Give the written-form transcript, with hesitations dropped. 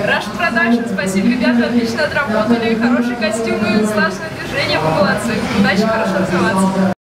Rush Production, спасибо, ребята, отлично отработали, хорошие костюмы, слаженное движение, вы молодцы. Удачи, хорошо развиваться.